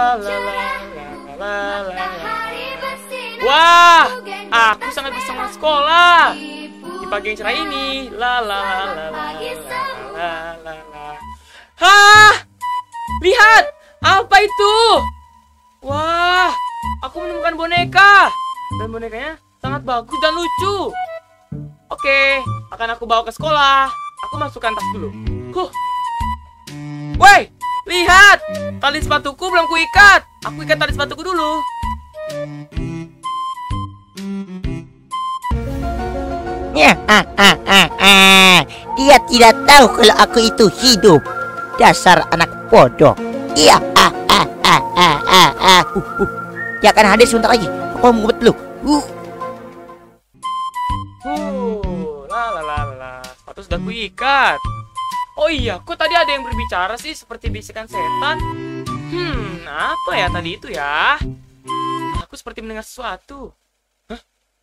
Wah, aku sangat bersemangat sekolah di pagi yang cerah ini. Hah, lihat, apa itu? Wah, aku menemukan boneka. Dan bonekanya sangat bagus dan lucu. Oke, akan aku bawa ke sekolah. Aku masukkan tas dulu. Woi, lihat, tali sepatuku belum kuikat. Aku ikat tali sepatuku dulu. Dia tidak tahu kalau aku itu hidup. Dasar anak bodoh. Iya. Dia akan hadir sebentar lagi. Aku mau ngumpet dulu. Sepatu sudah kuikat. Oh iya, kok tadi ada yang berbicara sih seperti bisikan setan? Apa ya tadi itu ya? Aku seperti mendengar sesuatu. Hah?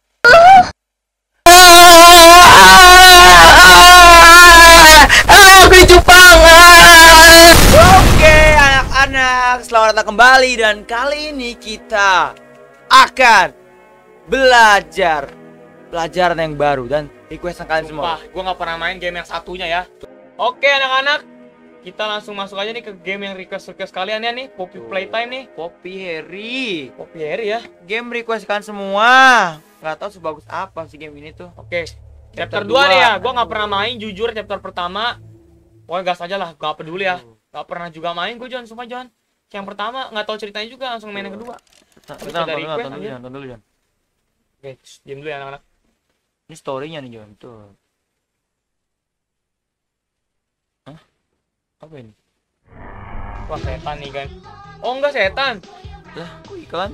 Aku banget. Oke anak-anak, selamat datang kembali. Dan kali ini kita akan belajar pelajaran yang baru dan requestan kalian semua. Gue gak pernah main game yang satunya ya. Oke anak-anak, kita langsung masuk aja nih ke game yang request kalian ya nih. Poppy Playtime nih. Poppy Harry ya. Game request kalian semua. Gak tahu sebagus apa sih game ini tuh. Oke, chapter 2 nih ya. Gue gak pernah main, jujur chapter pertama. Pokoknya gas aja lah, gak peduli ya. Gak pernah juga main gue John, sumpah John. Yang pertama gak tahu ceritanya juga, langsung main yang kedua. Tonton dulu John. Oke, diam dulu ya anak-anak. Ini story-nya nih John tuh. Hah? Apa ini? Wah setan nih kan. Oh enggak setan. Lah, kok iklan?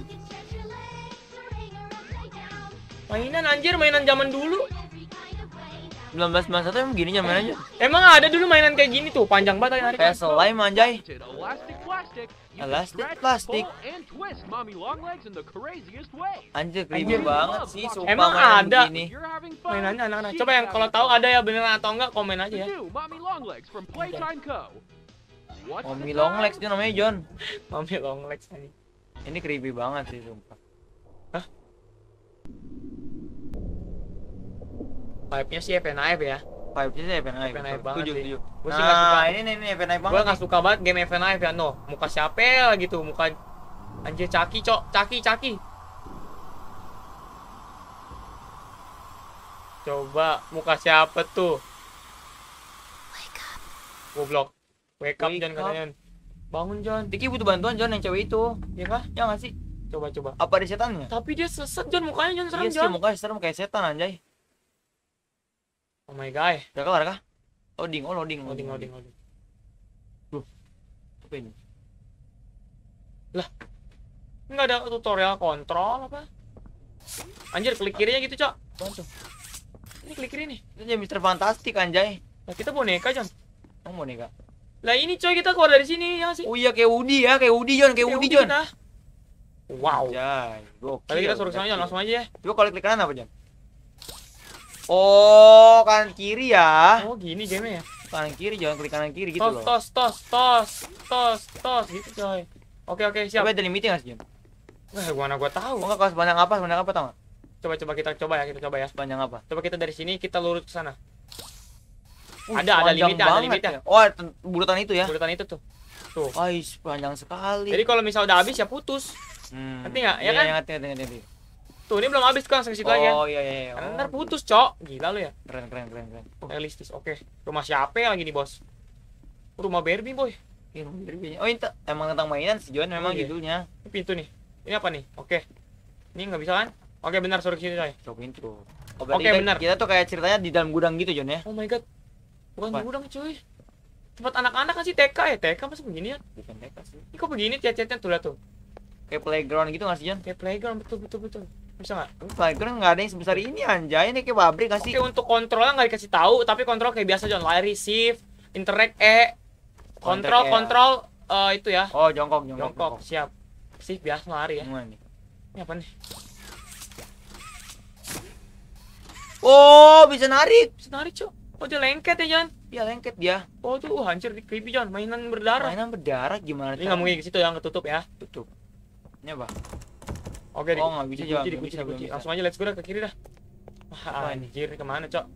Mainan anjir, mainan zaman dulu. 1991 emang gini mainannya. Emang ada dulu mainan kayak gini tuh, panjang banget hari. Kayak slime anjay. Elastic plastik. Anjir creepy banget sih, sumpah. Emang ada begini. mainannya anak-anak. Coba yang kalau tahu ada ya beneran atau enggak komen aja ya. Mommy long legs itu namanya John. Mommy long legs nih. Ini creepy banget sih sumpah. Hah? Vibe-nya sih FNAF ya. Vibe-nya sih FNAF banget sih. Gue sih gak suka. Ini FNAF banget. Gue gak suka banget game FNAF ya. No, muka siapa lah gitu, muka anjir Caki, Caki. Coba muka siapa tuh? Goblok. Wake up John katanya. Bangun John. Diki butuh bantuan John yang cewek itu. Ya kah? Ya gak sih? Coba. Apa ada setannya? Tapi dia sesat John, mukanya John serem Iya sih, John. mukanya serem kayak setan anjay. Oh my god. Udah kelar kah? Loading. Duh. Apa ini? Lah. Enggak ada tutorial kontrol apa? Anjir, klik kirinya gitu, Cok. Bantu. Ini klik kiri nih. Itu jadi Mr. Fantastic anjay. Nah, kita boneka, John. Kamu boneka. Lah ini coy, kita keluar dari sini ya sih. Oh iya kayak Woody ya, kayak Woody John. Kita. Wow. Anjay, gokil. Tadi kita suruh ke sana John, langsung aja ya. Coba kalau klik kanan apa John? Oh, kanan kiri ya. Oh, gini game-nya ya. Kanan kiri, jangan klik kanan kiri gitu loh. Tos gitu coy. Oke, siap. Coba ada meeting nggak sih John? Gimana gua tahu. Oh enggak, sepanjang apa tau nggak? Coba kita coba ya. Sepanjang apa? Coba kita dari sini kita lurus ke sana. Ada limitnya. Ya. Oh, bulutan itu ya. Bulutan itu tuh. Tuh. Ais, panjang sekali. Jadi kalau misal udah habis ya putus. Ngerti nggak? Ya kan? Ngerti. Tuh, ini belum habis kan, langsung ke situ lagi ya. Oh iya. Karena ntar putus, Cok. Gila lu ya. Keren. Realistis. Oke. Rumah siapa lagi nih, Bos? Rumah Barbie, boy. Oh, itu emang tentang mainan sih, John, memang iya. judulnya. Ini pintu nih. Ini apa nih? Oke. Ini nggak bisa kan? Oke, benar, suruh sini, coy. Coba pintu. Oke, benar. Kita tuh kayak ceritanya di dalam gudang gitu, John ya. Oh my god. Bukan gudang, cuy. Tempat anak-anak kan sih TK ya? TK masa begini ya? Bukan TK sih. Ini kok begini chat-chatnya tuh, lihat tuh. Kayak playground gitu nggak sih, John? Kayak playground, betul. Bisa nggak? Playground nggak ada yang sebesar ini anjay, ini kayak pabrik nggak sih? Oke, untuk kontrolnya nggak dikasih tahu, tapi kontrol kayak biasa John, lari, shift, interact, kontrol itu ya. Oh, jongkok. Siap. Shift biasa lari ya. Ini apa nih? Oh, bisa narik, Cok. Oh, dia lengket ya, John? Iya, lengket dia. Oh, tuh hancur di creepy, John. Mainan berdarah. Mainan berdarah gimana? Ini nggak mungkin ke situ ya, ketutup ya. Tutup. Ini apa? Oke, Oh, nggak bisa, Jon. Belum dikunci. bisa, belum bisa. Langsung aja let's go dah ke kiri dah. Wah, Apa ini? anjir, kemana, Cok?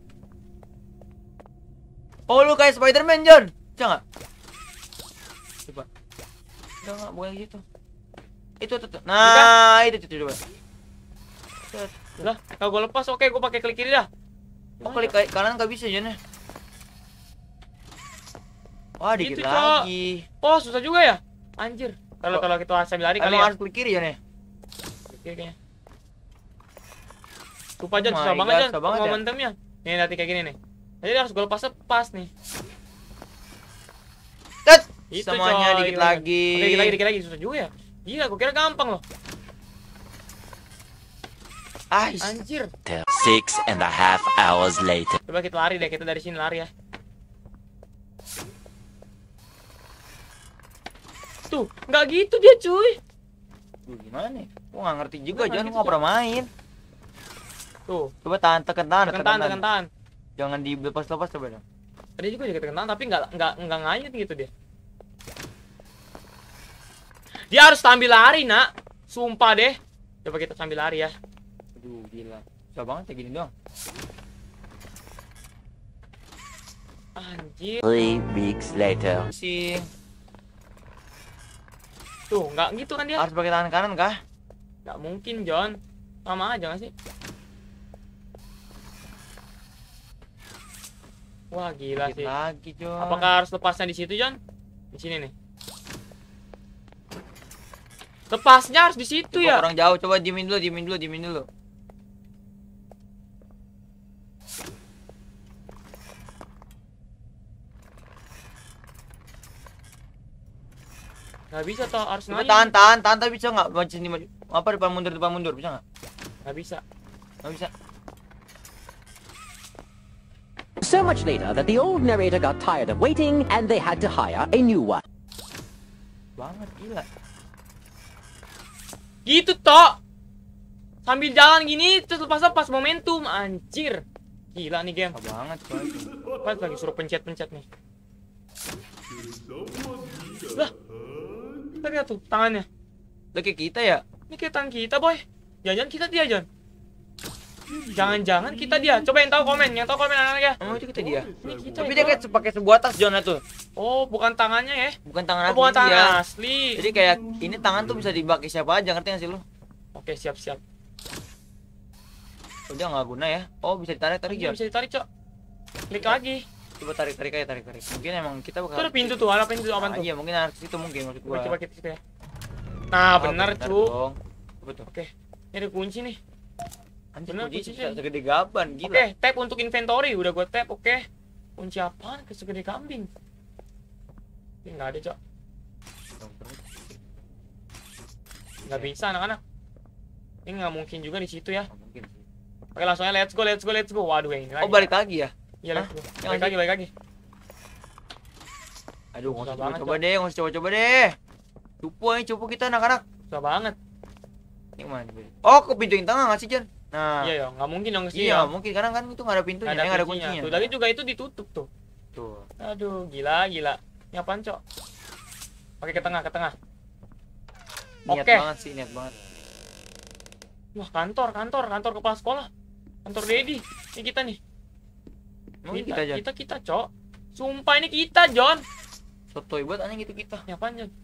Oh, lu kayak Spider-Man, Jon. Bisa nggak? Coba. Enggak, bukan gitu. Itu. Nah, itu coba. Lah, kalau gua lepas, oke, gua pakai klik kiri dah. Oh, klik kanan nggak bisa, Jon. Wah, dikit Gitu, Cok. lagi. Oh, susah juga ya? Anjir. Kalau kita sambil lari kali Emang ya. harus klik kiri, Jon ya? Klik kiri kayaknya. Lupa Jon, Oh susah my banget God, Jon, susah banget ya. momentumnya. Nih, nanti kayak gini nih. Jadi harus gua lepas nih. Tet! Itu, Semuanya coy. dikit Oke, lagi. dikit lagi, susah juga ya. Gila, gua kira gampang loh. Anjir. 6.5 hours later. Coba kita lari deh, kita dari sini lari ya. Tuh, nggak gitu dia cuy. Duh, gimana nih? Gua nggak ngerti juga, Nggak Jon. gitu, Gua nggak pernah main. Tuh, Coba tekan tangan. tekan tahan. Jangan dilepas-lepas coba dong. Tadi juga tekan tahan, tapi nggak nganyut gitu dia. Dia harus sambil lari, Nak. Sumpah deh. Coba kita sambil lari ya. Aduh, gila. Susah banget kayak gini doang. Anjir. 3 weeks later. Sih, Tuh, nggak gitu kan dia? harus pakai tangan kanan kah? Nggak mungkin, John. Sama aja nggak sih? Wah, gila Dikit sih. lagi, Jon. Apakah harus lepasnya di situ, John? Di sini nih. Lepasnya harus di situ Coba ya. kurang jauh, coba diemin dulu. Nggak bisa toh, harus Coba nganyut. tahan, tapi bisa nggak? Maju sini, maju. Apa depan mundur, bisa nggak? Nggak bisa. Nggak bisa. So much later that the old narrator got tired of waiting and they had to hire a new one. Banget, gila. Gitu toh. Sambil jalan gini terus lepas momentum, anjir. Gila nih game. Apa banget, coy. Pas lagi suruh pencet nih. Lah. Lihat tuh tangannya. Udah kayak kita ya? Ini kayak tangan kita, boy. Jangan kita dia, John. Jangan kita dia. Coba yang tahu komen anak-anak ya. Oh, itu kita dia. Ini kita. Tapi ya, dia Bro. kayak pakai sebuah tas, Jon, tuh. Oh, bukan tangannya ya. Bukan tangan Oh, asli bukan tangan dia. asli. Jadi kayak ini tangan tuh bisa dipakai siapa aja, ngerti nggak sih lu? Oke, siap. Udah nggak guna ya? Oh, bisa ditarik Iya, Jon. bisa ditarik, Cok. Klik lagi. Coba tarik aja. Mungkin emang kita Itu bakal. ada pintu tuh, ada pintu apa Ah, tuh? iya, mungkin harus itu mungkin maksud gua. Coba kita situ ya. Nah, benar, cu. dong. Coba tuh. Oke. Ini ada kunci nih. Anjir, Bener, kunci kuncinya. segede gaban, gila. Oke, tap untuk inventory. Udah gua tap, oke. Kunci apaan? Segede kambing. Ini nggak ada, Cok. Nggak bisa, anak-anak. Ini nggak mungkin juga di situ ya. Nggak mungkin sih. Oke, langsung aja let's go. Waduh, yang ini lagi. Oh, balik lagi ya? Iya, let's go. Yang Balik lagi. Aduh, Susah nggak usah banget, coba deh. Cupu kita anak-anak. Susah banget. Ini kemana nih? Oh, ke pintu yang tengah nggak sih, Jon? Nah, Iya ya, nggak mungkin dong ke sini iya, ya. mungkin karena kan itu nggak ada pintunya, Nggak nggak ada kuncinya. kuncinya. Tuh, tadi juga itu ditutup tuh. Tuh. Aduh, gila. Ini apaan, Cok? Oke, ke tengah. Niat Oke. banget sih, niat banget. Wah, kantor kepala sekolah. Kantor Dedi. Ini kita nih. Mungkin kita, Jon. Kita, Cok. Sumpah ini kita, John. Sotoy banget aneh gitu kita. Ini apaan, John?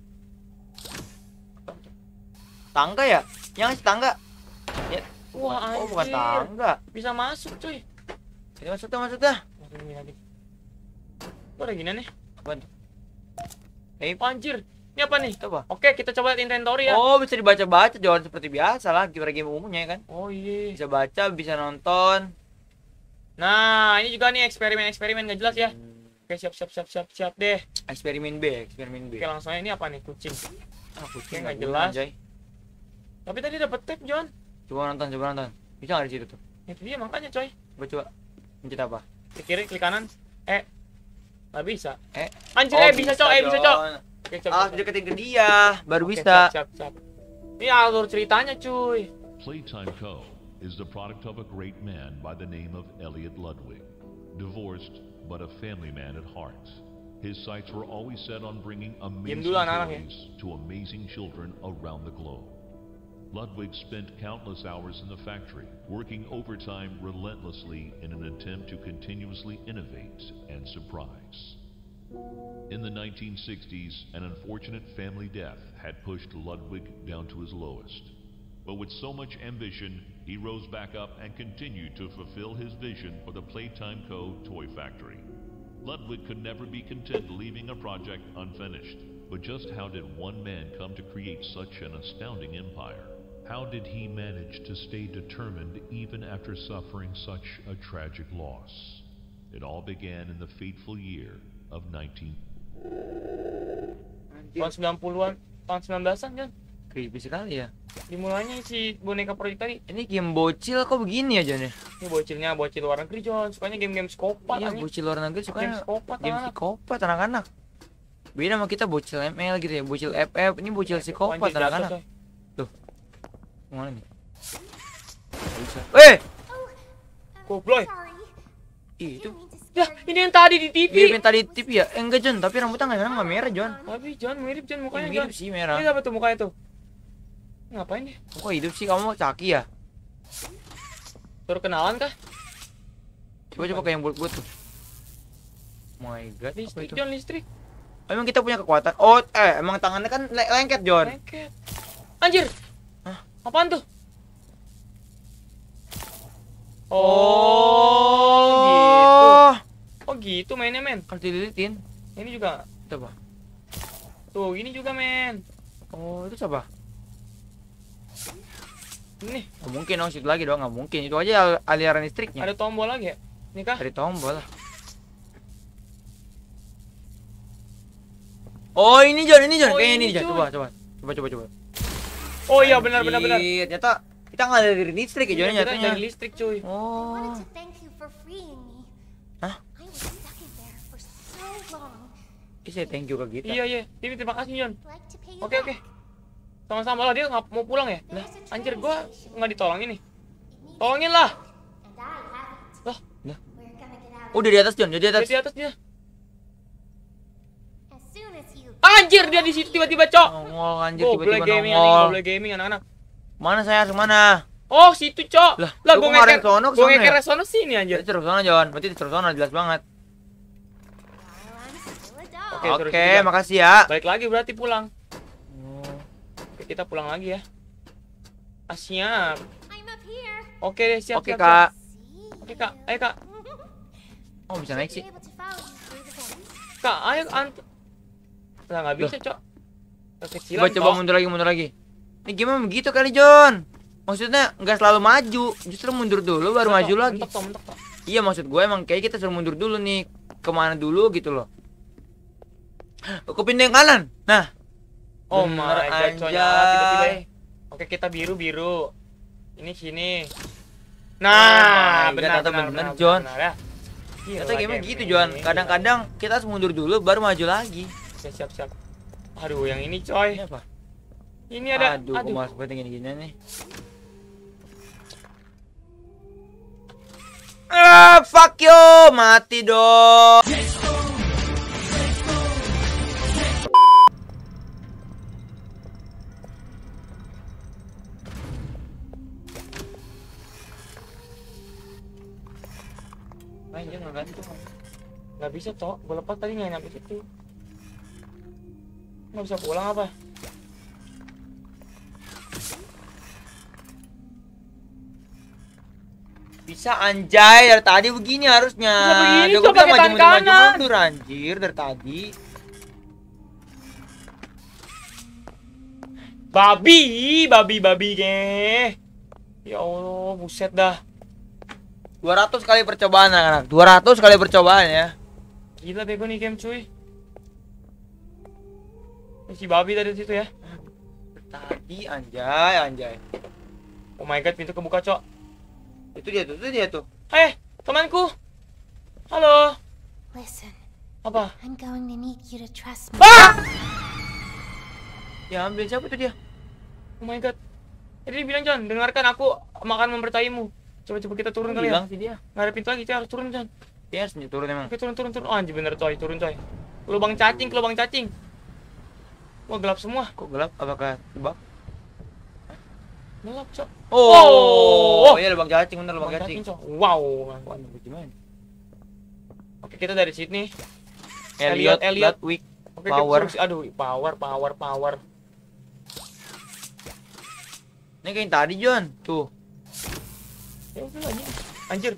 Tangga ya? Yang ngasih tangga. Ya. Wah, Oh, bukan anjir. tangga. Bisa masuk, cuy. Ini maksudnya. Ini lagi. Kok ada gini nih? Apaan tuh? Oh, anjir. Ini apa nih? Itu apa? Oke, kita coba lihat inventory ya. Oh, bisa dibaca-baca, Jon, seperti biasa lah, game umumnya ya kan. Oh iya. Bisa baca, bisa nonton. Nah, ini juga nih eksperimen nggak jelas ya. Oke, siap deh. Eksperimen B. Oke, langsung aja ini apa nih? Kucing. Ah, kucing Nggak nggak jelas. guna, Jay. Tapi tadi dapat tape, John. Coba nonton. Bisa nggak di situ tuh? Itu dia makanya, coy. Coba. Mencet apa? Klik kiri, klik kanan. Nggak bisa. Anjir, Oh, bisa, Cok. Bisa, Cok. Jon. Oke, Cok. Harus deketin ke dia, baru Oke, bisa. Siap. Ini alur ceritanya, cuy. Playtime Co. is the product of a great man by the name of Elliot Ludwig, divorced but a family man at heart. His sights were always set on bringing amazing dulu anak-anak ya. toys to amazing children around the globe. Ludwig spent countless hours in the factory, working overtime relentlessly in an attempt to continuously innovate and surprise. In the 1960s, an unfortunate family death had pushed Ludwig down to his lowest. But with so much ambition, he rose back up and continued to fulfill his vision for the Playtime Co. toy factory. Ludwig could never be content leaving a project unfinished. But just how did one man come to create such an astounding empire? How did he manage to stay determined even after suffering such a tragic loss? It all began in the fateful year of 19... Tahun 90-an, tahun 19-an kan. Creepy sekali ya. Dimulainya si boneka proyek tadi. Ini game bocil kok begini aja nih? Ini bocil luar negeri, John. Sukanya game-game psikopat. Iya, anjing. bocil luar negeri Game sukanya psikopat game anak. psikopat anak-anak. Beda sama kita bocil ML gitu ya, bocil FF, ini bocil psikopat Anjir, anak-anak. jatuh, coy. Tuh. Kemana nih? Bisa. Goblok. Ih, itu Ya, ini yang tadi di TV. mirip yang tadi di TV ya? Enggak John, tapi rambutnya nggak merah John. Tapi John mirip John mukanya Mirip John. sih merah. Ini apa tuh mukanya tuh? Ngapain dia? Kok hidup sih kamu Caki ya? Baru kenalan kah? Coba kayak yang buat tuh. Oh my god, apa Listrik itu? John, listrik. Emang kita punya kekuatan? Oh, emang tangannya kan lengket John. Lengket. Anjir. Hah? Apaan tuh? Oh, gitu. Oh gitu mainnya men. Harus dililitin. Ini juga. Itu apa? Tuh ini juga men. Oh, itu siapa? Ini Nggak mungkin dong, situ lagi dong, nggak mungkin. Itu aja aliran listriknya. ada tombol lagi ya. Ini kah? Dari tombol lah. Oh ini John, Oh, kayak ini, ini John. John. Coba. Oh iya benar. Anjir, ternyata kita nggak dari listrik ya John Kita nyatanya. dari listrik cuy. Oh. wanted to thank you for freeing me. Hah? I was stuck in there for so long. Saya thank you ke kita. Iya. Ini terima kasih John. I'd like to pay you Oke. back. Sama-sama lah dia nggak mau pulang ya. Lah, anjir gua nggak ditolongin nih. It needs Tolongin lah. and I haven't. Lah, We're gonna get out Oh, of udah di atas John, udah di atas. dia di atas dia. as soon as you Anjir dia di situ tiba-tiba, Cok. Nongol anjir Goblok tiba-tiba gaming nongol. anak-anak. Mana saya harus kemana? Oh, situ, Cok. Lah, Lah lu gua kok nggak ngeker resono ke gua sana ngeker ya? resono sini anjir. Jadi terus sana John, berarti terus sana jelas banget. while I'm still a dog. Oke, terus Oke, juga. makasih ya. Balik lagi berarti pulang. Oh. Oke, kita pulang lagi ya. Ah, siap. I'm up here. Oke deh, siap. Oke, siap, Kak. See? Oke, Kak. Ayo, Kak. Oh, bisa naik Be sih. able to follow you through the vents. Kak, ayo Lah nggak bisa, Cok. Kekecilan. Coba toh. mundur lagi. Ini gimana begitu kali John? Maksudnya nggak selalu maju, justru mundur dulu baru maju lagi. Mentok toh. Iya maksud gue emang kayak kita suruh mundur dulu nih, kemana dulu gitu loh. Aku pindah yang kanan. Nah. Oh Bener, my god, Cok, nyala anjay. tiba-tiba. Oke, kita biru. Ini sini. Oh Nah, my God, ternyata bener, John. ya. Gila, Ternyata game game gitu ini. John. Kadang-kadang kita harus mundur dulu baru maju lagi. Ya, siap. Aduh, yang ini coy. Ini apa? Ini ada. Aduh, kok malas banget gini-gini nih. Fuck you, mati dong. Main dia nggak gantung. Nggak bisa toh. Gue lepas tadi nggak nyampe situ. Nggak bisa pulang apa? Bisa anjay, dari tadi begini harusnya. Bisa begini, Udah coba gua bilang pakai tangan maju kanan. mundur anjir dari tadi. Babi ge. Ya Allah, buset dah. 200 kali percobaan anak-anak. 200 kali percobaan ya. Gila bego nih game cuy. Ini si babi tadi situ ya. Tadi anjay. Oh my god, pintu kebuka, Cok. Itu dia tuh. Hei, temanku. Halo. Listen, Apa? I'm going to need you to trust me. Ah! Ya ambil siapa itu dia? Oh my god. Jadi dia bilang, John, dengarkan aku akan mempercayaimu. Coba kita turun kali ya. Bilang sih dia. Nggak ada pintu lagi, kita harus turun, John. Dia harus turun emang. Oke, turun. Oh, anjir bener, coy. Turun, coy. Lubang cacing, ke lubang cacing. Wah, gelap semua. Kok gelap? Apakah tebak? Gelap, Cok. Oh iya lubang cacing, bener lubang cacing. Cok. Wow. Wah, gimana? Oke, kita dari sini. Elliot, Ludwig, Oke, Power. aduh, power. Ini kayak yang tadi John, tuh. Ya udah anjir.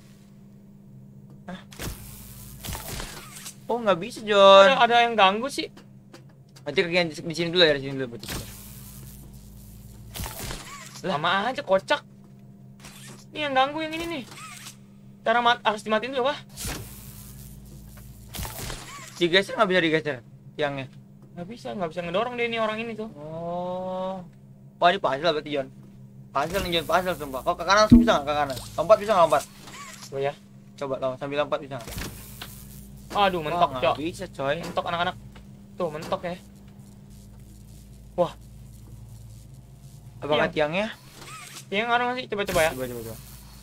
Oh nggak bisa John. Ada yang ganggu sih. Nanti kayak di sini dulu ya, di sini dulu. Sama aja kocak. Ini yang ganggu yang ini nih. Cara harus dimatiin dulu apa? Digeser nggak bisa digeser tiangnya. Nggak bisa ngedorong deh ini orang ini tuh. Oh. Wah ini puzzle berarti John. Puzzle nih John, puzzle sumpah. Kok ke kanan langsung bisa nggak ke kanan? Lompat bisa nggak lompat? Oh ya. Coba sambil lompat bisa nggak? Aduh, mentok, Wah, Cok. nggak bisa coy. Mentok anak-anak. Tuh, mentok ya. Wah, Apakah Tiang. tiangnya? yang ngaruh nggak sih? Coba ya. Coba.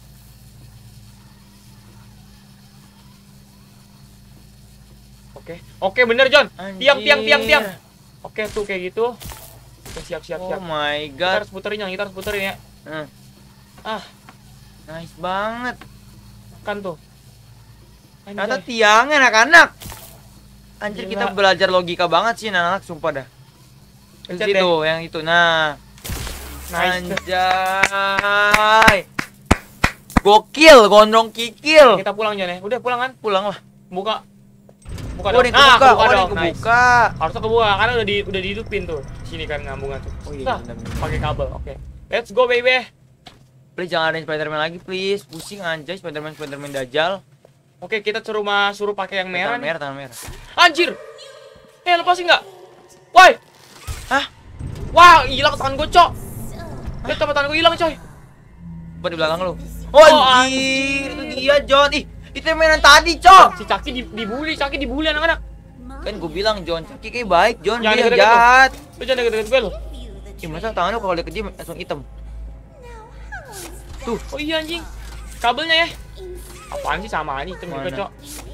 Oke, bener John. Tiang. Anjir. Oke, tuh kayak gitu. Oke, siap. Oh my Kita god. harus puterin ya. Ah, Nice banget. kan tuh. Ternyata Anjay. tiang anak-anak. Anjir Gila. kita belajar logika banget sih anak-anak sumpah dah. Pencet Itu deh. yang itu. Nah. Nice. Anjay. Gokil, gondrong kikil. Kita pulang John ya. Udah pulang kan? Pulang lah. Buka Oh, dong. ini kebuka. Kebuka Oh, ini dong. Nice. kebuka. Harusnya kebuka karena udah dihidupin tuh. Sini kan ngambungan tuh. Oh iya, Nah, benar-benar. pakai kabel. Oke. Let's go baby. Please jangan ada Spiderman lagi, please. Pusing anjay Spiderman Dajjal. Oke, kita suruh pakai yang merah nih. Tangan merah. Anjir. Lepasin nggak? Woi. Hah? Wah, hilang tangan gue, Cok. Lihat tangan gue hilang, coy. Coba di belakang lu. Oh, anjir, itu dia John. Ih, itu yang mainan tadi, Cok. Si Caki dibully anak-anak. Kan gue bilang John, Caki kayak baik, John. Jangan Dia deket-deket jahat. Lu jangan deket-deket gue lu. Ih, masa tangan lu kalau deket dia langsung hitam. Tuh, oh iya anjing. Kabelnya ya. Apaan sih sama aja hitam juga, Mana? Cok.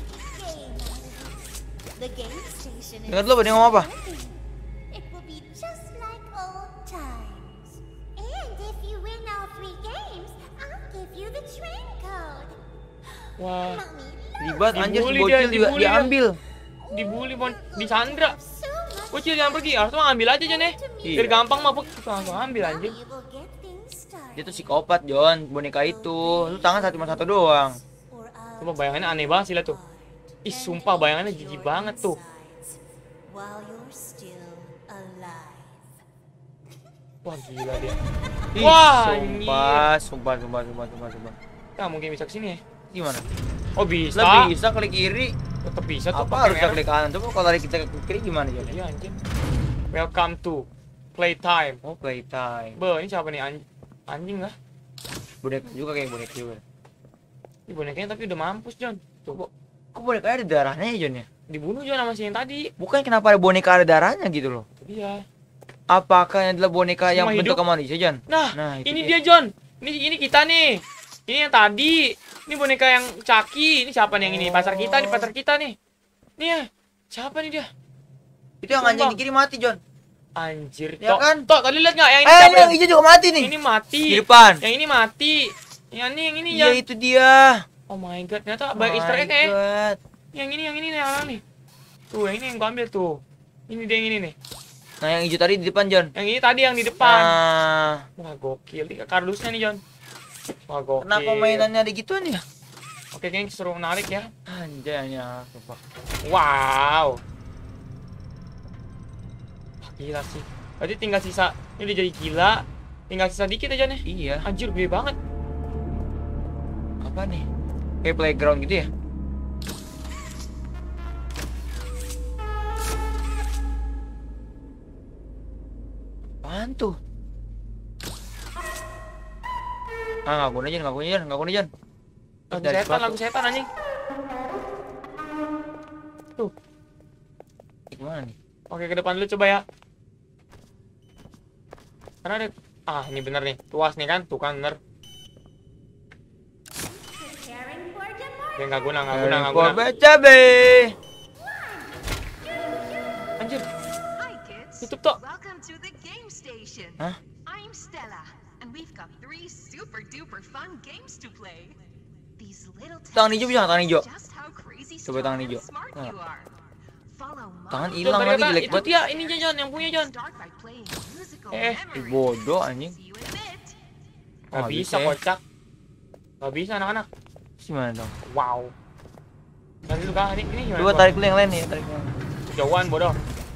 The game station is Dengar dulu, dia ngomong apa? It will be just like old times. And if you win all 3 games, I'll give you the train code. Wah, Mommy, Ribet anjir, si Dibully bocil dia, juga dibully dia. diambil. dibully mau disandra. so much. Bocil jangan pergi, harus mah ambil aja Jon ya. Iya. Biar gampang mah kita langsung ambil anjing. We will get things started. Dia tuh psikopat, John. Boneka itu. Lu tangan cuma satu doang. Or I'll Coba bayangannya aneh banget sih lah tuh. Ih, sumpah bayangannya jijik banget tuh. while you're still alive. Wah, gila dia. Ih, Wah, sumpah. Nah, mungkin bisa kesini ya. Gimana? Oh, bisa. Lah bisa klik kiri. Tetep bisa tuh Apa pakai harus merah. klik kanan? Coba kalau tarik kita klik kiri gimana, John? Iya anjing. Welcome to playtime. Oh, playtime. Be, ini siapa nih anjing lah? Boneka juga kayak boneka juga. Ini bonekanya tapi udah mampus, Jon. Coba Kok bonekanya ada darahnya ya, John ya? dibunuh Jon sama si yang tadi. Bukan kenapa ada boneka ada darahnya gitu loh. Iya. Apakah ini adalah boneka yang Semua hidup? bentuk manusia, John? Nah, itu ini dia. dia Jon. Ini kita nih. Ini yang tadi. Ini boneka yang Caki. Ini siapa nih yang ini? Pacar kita nih. Nih ya. Siapa nih dia? Itu yang anjing di kiri mati, John. Anjir. Ya Tok, kan? Tok, tadi lihat nggak? Yang ini Ini siapa? yang hijau juga mati nih. Ini mati. Di depan. Yang ini mati. Yang ini Iya, yang. itu dia. Oh my god, ternyata Oh banyak Easter egg my ya. God. Yang ini nih orang nih. Tuh, yang ini yang gua ambil tuh. Ini dia yang ini nih. Nah, yang hijau tadi di depan, John. Yang ini tadi yang di depan. Nah, Wah, gokil. Ini kardusnya nih, Jon. Wah, gokil. kenapa mainannya ada gituan ya? Oke, kayaknya seru menarik ya. Anjay, sumpah. Wow. Wah, gila sih. Berarti tinggal sisa. Ini udah jadi gila. Tinggal sisa dikit aja nih. Iya. Anjir, gede banget. Apa nih? Kayak playground gitu ya? Apaan tuh? Ah, ngaku aja, Jon. Lagu setan anjing. Tuh. Gimana nih? Oke, ke depan dulu coba ya. Karena ada ini bener nih. Tuas nih kan? Tuh kan bener. Preparing for the Ya nggak guna. Baca be. Cok. Welcome to the game station. Hah? I'm Stella, and we've got 3 super duper fun games to play. These little Tangan hijau bisa nggak, tangan hijau? just how crazy Coba tangan strong and hijau. smart Nah. you are. Follow my Tangan Jon, hilang tadi lagi, kata jelek itu banget. dia, ini Jon, yang punya Jon. Start by playing musical Ih, memories. bodoh anjing. See you in a bit. Gak Oh, bisa ya. kocak. Gak bisa anak-anak. Gimana dong? Wow. Nanti dulu kah, ini gimana? Coba Jon? tarik dulu yang lain nih, tarik yang lain. Jauhan bodoh.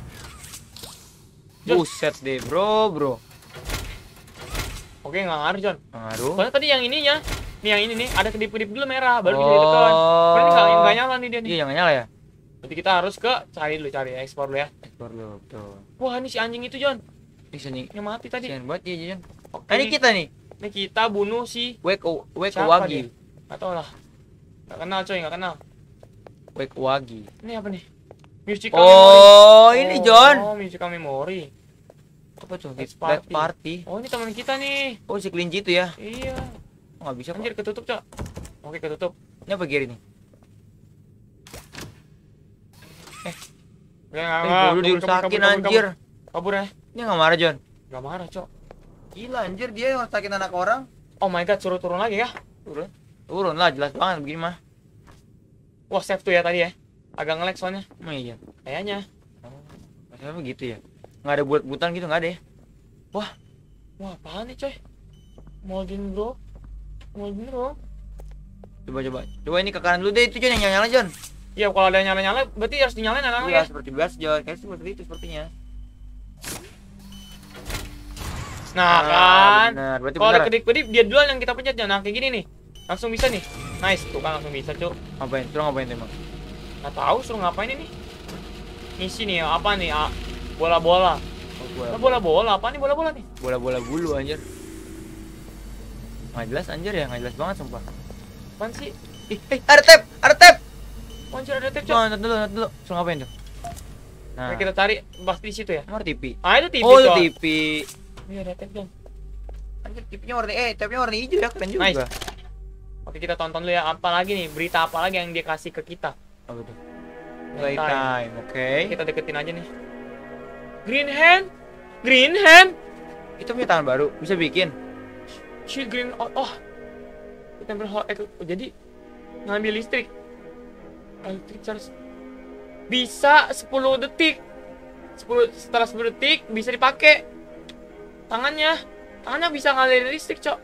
Jon. Buset deh, bro. Oke, nggak ngaruh Jon. Ngaruh. Soalnya tadi yang ininya, nih yang ini nih ada kedip-kedip dulu merah, baru bisa ditekan. Berarti nggak nyala nih dia nih. Iya, jangan nyala ya. Berarti kita harus ke cari ekspor dulu ya. Ekspor dulu, betul. Wah, ini si anjing itu Jon, Bisa nih. yang mati tadi. Kasian buat dia, Jon. Oke, Nah, ini kita nih. Ini kita bunuh si Wake siapa Wagi. dia? Nggak tahu lah. Nggak kenal coy, nggak kenal. Wake Wagi. Ini apa nih? Musical Oh, memory. ini Jon. Oh, musical memory. Apa tuh? Let's Let's party. party. Oh, ini teman kita nih. Oh, si kelinci itu ya. Iya. Oh, nggak bisa kok. Anjir, ketutup, Cok. Oke, ketutup. Ini apa Gary nih? Udah, Dulu dirusakin anjir. Kabur ya. Ini nggak marah, Jon. Gak marah, Cok. Gila anjir, dia yang rusakin anak orang. Oh my god, suruh turun lagi ya. Turun lah, jelas banget begini mah. Wah, save tuh ya tadi ya. Agak nge-lag soalnya. Emang iya. Kayaknya. Masalahnya begitu ya. Nggak ada buat-butan gitu, nggak ada ya. Wah, apaan nih, coy? Moldin, bro. Coba ini ke kanan dulu deh, itu Jon yang nyala Jon. Iya, kalau ada nyala-nyala berarti harus dinyalain anak-anak Iya, ya. seperti biasa Jon. Kayak seperti itu sepertinya. Nah, kan. Benar, berarti Kalau ada benar. kedip-kedip dia duluan yang kita pencet. Nah, kayak gini nih. Langsung bisa nih. Nice, tuh kan langsung bisa, Cuk. Ngapain? Suruh ngapain emang? Nggak tahu suruh ngapain ini. Ngisi nih, apa nih? Bola-bola. Oh, Bola-bola, apa nih bola-bola nih? bola bulu anjir. Nggak jelas anjir ya, nggak jelas banget sumpah. Apaan sih? Ada tab. Oh, anjir ada tape, Cok. Coba nonton dulu. Suruh ngapain tuh? Nah, Oke, kita cari pasti di situ ya. nomor TV. Ah, itu TV, Oh, itu Cok. TV. Iya, ada tape, Jon. Anjir, TV-nya tabnya warna hijau ya, keren juga. Nice. Oke, kita tonton dulu ya. Apa lagi nih? Berita apa lagi yang dia kasih ke kita? Apa tuh? Playtime. Playtime, oke. Kita deketin aja nih. Green hand. Itu punya tangan baru, bisa bikin. Shield green. Oh. Kita jadi ngambil listrik. Electric charge. Bisa 10 detik. Setelah 10 detik bisa dipakai. Tangannya bisa ngalirin listrik, Cok.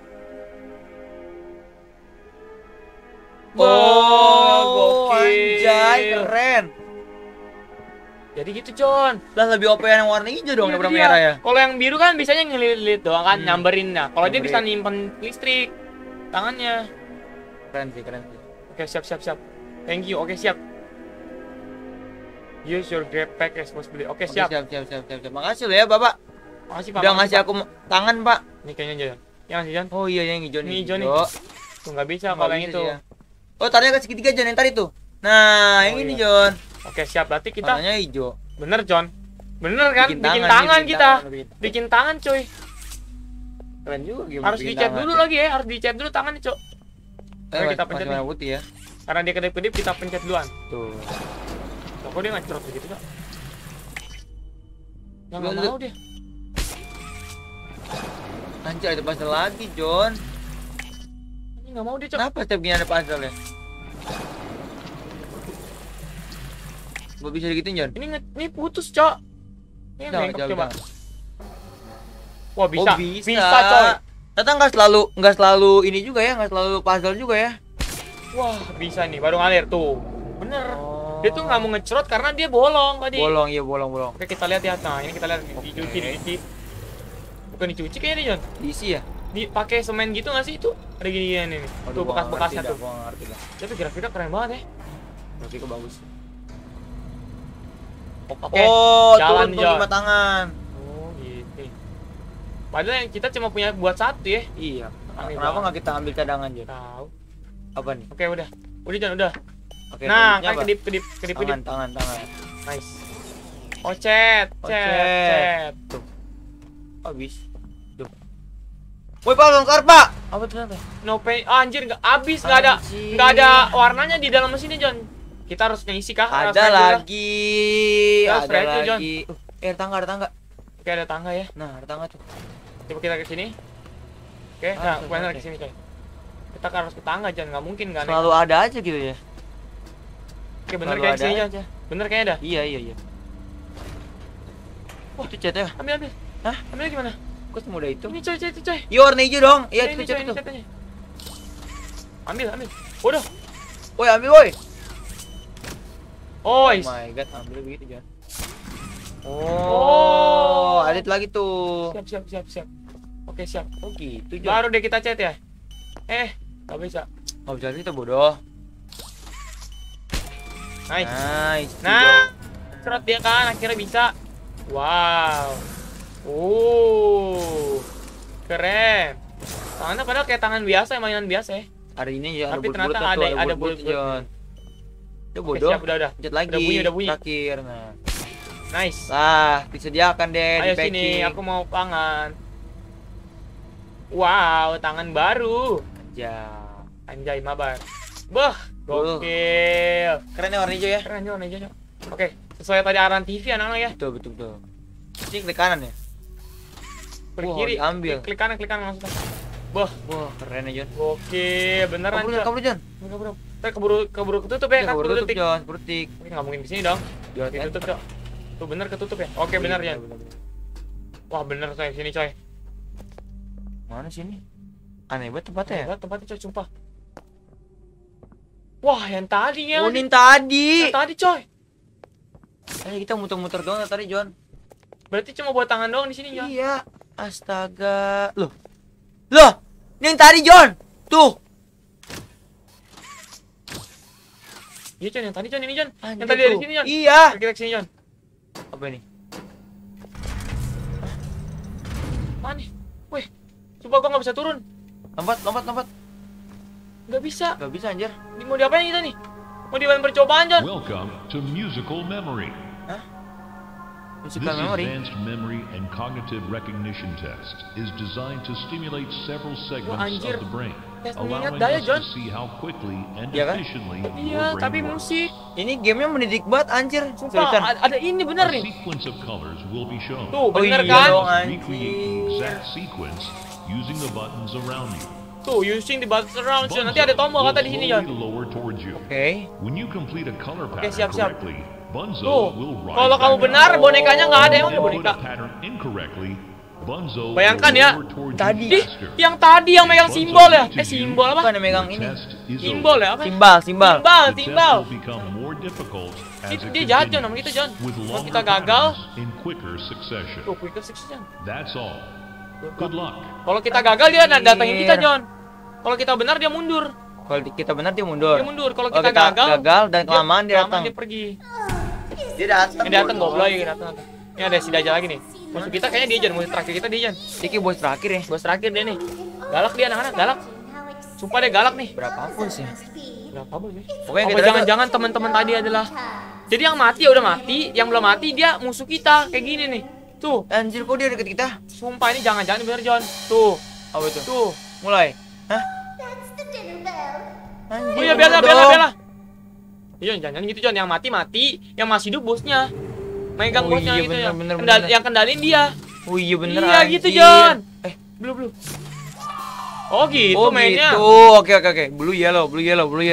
Oh, gokil. anjay, keren. Jadi gitu, Jon. Lah lebih OP yang warna hijau dong Iya, daripada itu dia. merah ya. Kalau yang biru kan bisanya ngelilit doang kan, nyamberinnya. Kalau dia Nyamberin. bisa nyimpen listrik tangannya. Keren sih. Oke, siap. Thank you. Oke, siap. Use your grab pack responsibility. Oke, siap. Siap. Makasih lo ya, Bapak. Makasih, Pak. Udah Makasih, ngasih Pak. aku tangan, Pak. Ini kayaknya aja. Yang sih, Jon. Oh iya, yang hijau nih. Ini hijau nih. Tuh nggak bisa Nggak kalau yang bisa itu. sih ya. Oh, tarinya ke segitiga Jon, yang tadi tuh. Nah, yang Oh, ini iya. Jon. Oke, siap. Berarti kita Warnanya hijau. bener, Jon. Bener kan? Bikin Bikin tangan tangan nih, kita. bikin Bikin tangan, cuy. Keren juga gimana Harus bikin dicat tangan. dulu lagi ya. Harus dicat dulu tangannya, Cok. Oke, kita pencet masih nih. warna putih ya. Karena dia kedip-kedip kita pencet duluan. Tuh. Kok dia nggak begitu, Cok? Nggak Lu- mau dia. Anjir, ada puzzle lagi, Jon. Ini nggak mau dia, Cok. Kenapa setiap gini ada puzzle ya? Gak bisa digituin, Jon. Ini putus, Cok. Ini Jangan, bengkok jangan, coba. jangan. Wah, bisa. Oh, bisa. Bisa, coy. Ternyata nggak selalu ini juga ya, nggak selalu puzzle juga ya. Wah, bisa nih. Baru ngalir tuh. Bener. Oh. Dia tuh nggak mau ngecerot karena dia bolong tadi. Bolong, iya bolong. Oke, kita lihat ya. Nah, ini kita lihat dicuci. Bukan dicuci kayaknya nih, Jon. Diisi ya? Dipakai semen gitu nggak sih itu? Ada gini nih. Tuh bekas-bekasnya tuh. Gua nggak ngerti dah. Tapi grafiknya keren banget ya. Grafiknya bagus. Oke. Oh, jalan, turun tuh Jon. 5 tangan. Oh, gitu. Padahal yang kita cuma punya buat satu ya. Iya. Aneh Kenapa banget. nggak kita ambil cadangan, Jon? Tahu. Apa nih? Oke, udah. Udah, Jon, udah. Oke, Nah, selanjutnya kan apa? kedip. Tangan. Nice. Oh, cet. Tuh. Habis. Tuh. Woi, Pak, bongkar, Pak. Apa tuh nanti? No pay. Ah, anjir, nggak habis, nggak Anjir. ada warnanya di dalam mesinnya, Jon. Kita harus ngisi kah? Ada Spray dulu. lagi. Ya, Ada spray itu, Jon. lagi. Ada tangga. Oke, ada tangga ya. Nah, ada tangga tuh. Coba kita ke sini. Oke, nah, benar ke sini, coy. Kita harus ke tangga, jangan nggak mungkin kan. Selalu ada aja gitu ya. Oke, bener Selalu kayak ada sini, Jon. aja. Bener kayaknya ada. Iya. Wah, itu catnya. Ambil. Hah? Ambil gimana? Kok semudah itu? Ini coy, itu coy. Iya, warna hijau dong. Iya, Ini itu coy, cat ini itu. catnya. Ambil. Udah. Woi, ambil woi. Oh, Oh my god, ambil begitu, Jon. Oh. Ada itu lagi tuh. Siap. Oke, siap. Oh gitu, Jon. Baru deh kita chat ya. Nggak bisa. Oh, bisa kita bodoh. Nice. Nice. Nah, serot dia kan akhirnya bisa. Wow. Keren. Tangannya padahal kayak tangan biasa, mainan biasa ya. Ada ini ya, Tapi ternyata ada bulut-bulut. Jon. Udah Oke, bodoh. siap, udah. Lanjut lagi. Udah bunyi. Terakhir. Nah. Nice. Disediakan deh Ayo di sini, packing. aku mau tangan. Wow, tangan baru. Ya. Anjay, mabar. Bah, gokil. Keren ya warna hijau ya? Keren warna hijau. Oke, sesuai tadi arahan TV anak-anak ya. Betul. Ini klik kanan ya? Klik Wah, kiri, diambil. klik kanan langsung. Bah, Wah, keren ya, Jon. gokil, beneran. Kabur, Jon. Kabur. Ntar keburu ketutup ya, kan Kabur 10 tutup, detik. Jon. 10 detik. Oke, nggak mungkin di sini dong. Jon, Ditutup, Cok. Tuh bener ketutup ya. Oke, bener ya. Wah, bener coy, sini coy. Mana sini? Aneh banget tempatnya ya? Hebat tempatnya coy, sumpah. Wah, yang tadi ya. Oh, ini tadi. Yang tadi coy. Kita muter-muter doang tadi, Jon. Berarti cuma buat tangan doang di sini ya. Iya. Astaga. Loh. Ini yang tadi, Jon. Tuh. Iya, Jon, yang tadi Jon, ini Jon. Anjir, Yang tadi dari tuh. sini Jon. Iya. Kita ke sini Jon. Apa ini? Mana nih? Wih, coba gua nggak bisa turun. Lompat. Nggak bisa. Gak bisa, anjir. Ini mau diapain kita nih? Mau diapain percobaan Jon? Welcome to musical memory. This Musical memory. advanced memory and cognitive recognition test is designed to stimulate several segments anjir. of the brain, Tes mengingat allowing daya, us Jon. to see how quickly and Iya kan? efficiently Iya, your tapi brain works. musik. Ini gamenya mendidik banget, anjir. Sumpah, Seriusan. ada ini bener A nih. sequence of colors will be shown. Tuh, bener iya kan? dong, Recreate the anjir. exact sequence using the buttons around you. Tuh, using the buttons around Jon. Nanti ada tombol kata di sini Jon. Slowly lower towards you. Oke. When you complete a color pattern siap. correctly, Bunzo Tuh, will rise kalau kamu back benar up. bonekanya nggak ada emang If ada you boneka. put a pattern incorrectly, Bunzo Bayangkan will ya, lower towards tadi. you Ih, faster. yang tadi yang megang simbol ya? Simbol apa? Bukan yang megang The ini. test is Simbol over. ya apa? Simbal. The test Timbal. will become more difficult as Itu it dia jahat Jon, continues, nama kita Jon. with Kalau longer kita gagal, patterns in quicker succession. tuh quick success Jon. That's all. Good luck. Kalau kita gagal dia datangin kita Jon. Kalau kita benar dia mundur. Kalau kita benar dia mundur. Dia mundur. Kalau Kalau kita gagal dan kelamaan dia datang. dia pergi. Dia datang. Dia datang goblok ya datang. Ini ada si Dajjal lagi nih. Musuh kita kayaknya dia Jon, musuh terakhir kita dia Jon. Diki bos terakhir ya. Bos terakhir dia nih. Galak dia anak-anak, galak. Sumpah dia galak nih. Berapapun sih. Berapa bos ya? Pokoknya Apa kita jangan-jangan teman-teman tadi adalah jadi yang mati ya udah mati, yang belum mati dia musuh kita kayak gini nih. Tuh, Anjir, kok dia deket kita? sumpah ini jangan-jangan bener Jon. Tuh, Apa itu? tuh. Mulai. Hah? That's the dinner bell. Anjir. Oh iya bener bela. dong. Iya jangan gitu Jon, yang mati, yang masih hidup bosnya. Megang Oh bosnya iya, gitu ya. bener. Yang kendalin dia. Oh iya bener. Iya anjir. gitu Jon. Blue. Oh gitu Oh mainnya. gitu. Oke. Blue yellow. Blue.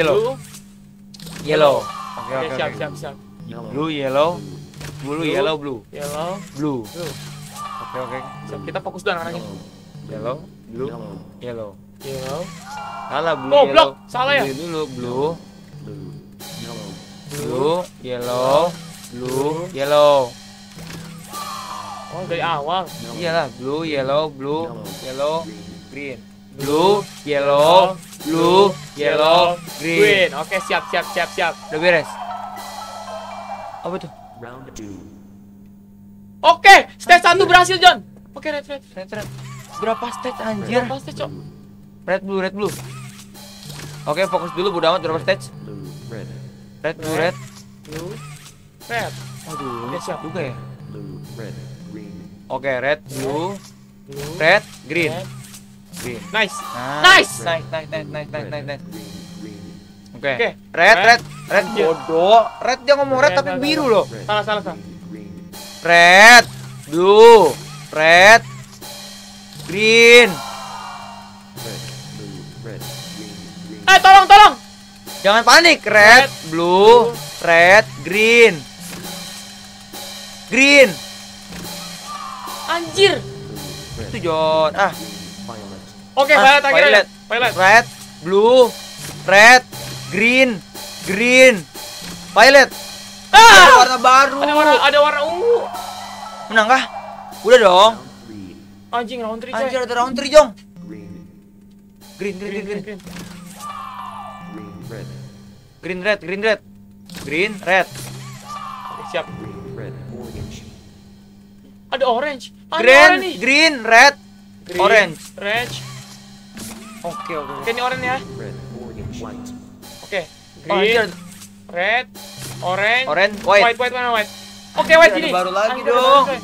Yellow. Oke, Oke. siap. Blue yellow. Blue yellow blue. Yellow. Blue. Blue. Oke. Siap, kita fokus dulu anak-anaknya. Yellow. Blue. Yellow. Yellow. Salah blue. Goblok, yellow. salah ya? Blue dulu. Blue. Blue. Yellow. Blue. Yellow. Oh dari awal. Iyalah. Blue. Yellow. Blue. Yellow. Green. Blue. Yellow. Blue. Yellow. Green. Green. Oke, siap. Udah beres. Apa tuh? Oke, stage 1 berhasil, Jon. Oke, red. Red. Berapa stage anjir? Berapa stage, Cok? Red blue. Oke, fokus dulu bodo amat berapa stage? Red blue red. Blue. Red. Aduh, Oke, siap. juga ya. Oke, red blue, Blue. red green. Red. Green. Nice. Nice. Oke. Oke. Red Anjir. bodoh. Red dia ngomong red tapi Salah. biru loh. Salah. Red, blue, red, green. Tolong. Jangan panik. Red, blue, red, green. Green. Anjir. Itu John. Oke, violet akhirnya. Violet. Red, blue, red, green, violet. Ada warna baru. Ada warna ungu. Menang kah? Udah dong. Anjing, round 3 coy. Anjir, ada round 3, Jong. Green. Green, red. Oke, siap. Ada orange. Green, red, orange. Oke. Oke, ini orange ya. Oke. Anjir, Green, red, orange, white. white. Oke, white Ada ini. baru lagi Anjir, ada dong. baru, coy.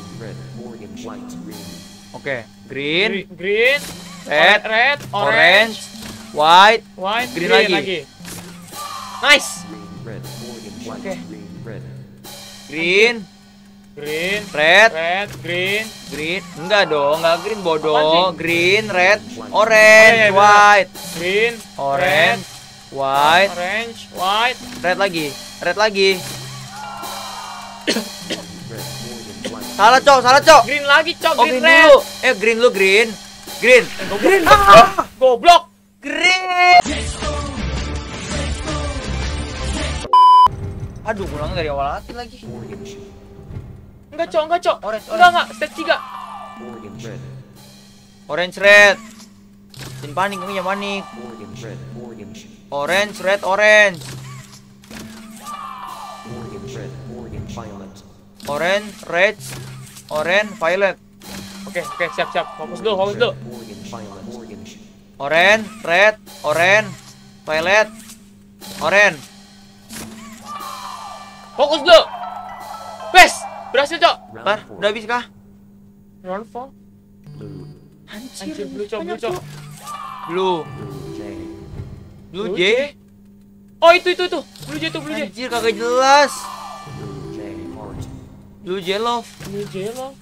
Oke, green, Green, red, orange, white, green green lagi. Nice. Oke. Green, Red, green. green, Enggak dong, enggak green bodoh. Apaan sih? Green, red, orange, iya, benar. white, green, orange, white, orange, white. red lagi. Salah, Cok. Green lagi, Cok. Oh, Green, green red. dulu. Green lu, green. Green. Goblok. Green. Aduh, ulang dari awal lagi. Enggak, Cok. Orange. Enggak. Stage 3. Orange, red. Jangan panik, jangan panik. Orange, red, orange. Orange, red, orange, violet. Oke, siap. Fokus dulu. Orange, red, orange, violet, orange. Fokus dulu. Wes, berhasil, Cok. Bentar, udah habis kah? Round 4. Anjir, blue, Cok. Blue J. Oh, itu. Blue J. Anjir, kagak jelas. Blue J love. Blue J lo.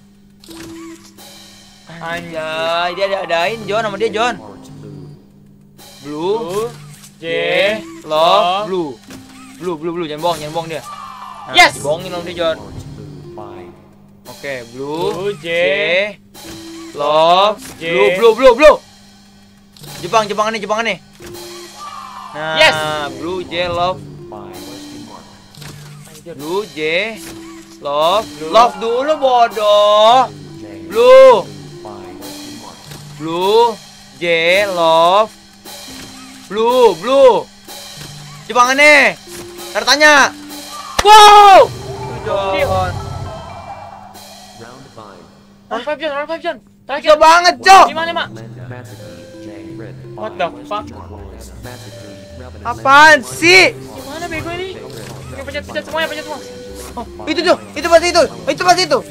Anjay, dia ada-adain John sama dia John. Blue J. love blue. Jangan bohong dia. Nah, Yes. dibohongin sama dia John. Oke, Blue J. love J. blue. Jepangan nih. Nah, Yes. Blue J love. Blue J love dulu bodoh. Blue J love blue. Jepangan nih. Tanya. Wow. John. Round 5, John. Terakhir. Gila banget, Cok. 5. What the fuck? Apaan sih? Gimana bego ini? Oke, pencet semua. Oh, itu pasti itu.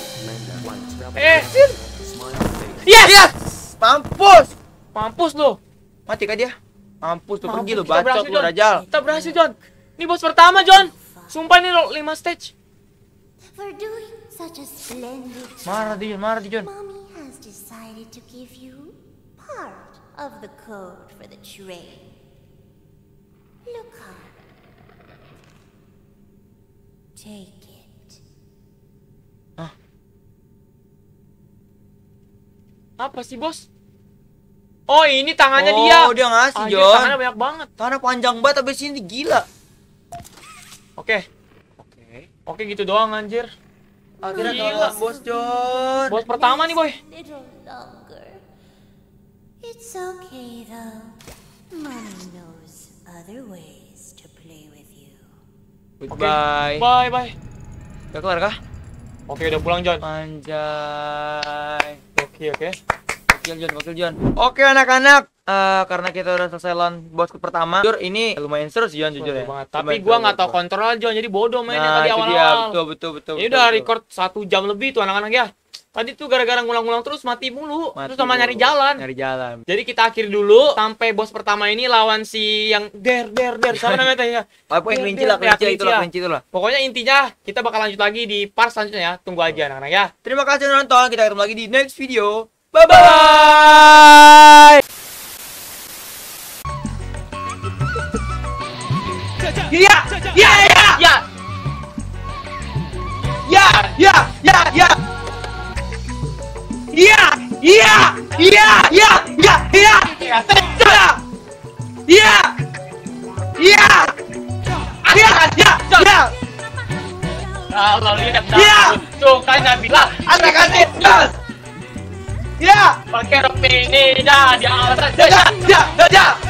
Yes! Mampus lo. Mati kah dia? Mampus tuh, pergi lu, Kita bacot berhasil, lu, John. Rajal. Kita berhasil, John. Ini bos pertama, John. Sumpah ini 5 stage. For doing such a splendid Marah dia, John. Mommy has decided to give you part of the code for the train. Look up. Take it. Apa sih, bos? Oh, ini tangannya Oh, dia. dia ngasih, Anjir, John. tangannya banyak banget. Tanah panjang banget abis ini, gila. Oke, gitu doang, anjir. Akhirnya Gila. kalah bos, John. Bos pertama nih, boy. Little longer. It's okay though. Mommy knows other ways to play with you. Goodbye. Bye. Udah kelar kah? Oke, udah pulang, John. Anjay. Oke. Gokil John. Oke anak-anak, karena kita udah selesai lawan bos pertama, jujur ini lumayan seru sih John, jujur ya. Banget. Tapi gua nggak tahu kontrol, John. Jadi bodoh mainnya Nah, tadi itu awal-awal. dia, betul. Ini udah record 1 jam lebih tuh anak-anak ya. Tadi tuh gara-gara ngulang-ngulang terus mati mulu. Mati Terus sama nyari mulu. jalan. Nyari jalan. Jadi kita akhiri dulu sampai bos pertama ini lawan si yang der. Siapa namanya tadi ya? Apa yang kelinci lah, Ya, kelinci itulah. Pokoknya intinya kita bakal lanjut lagi di part selanjutnya ya. Tunggu aja anak-anak ya. Terima kasih udah nonton. Kita ketemu lagi di next video. Bye-bye. Ya. Kalau lihat tuh kan bilang anak kasih gas. Ya, pakai rok mini dah di atas.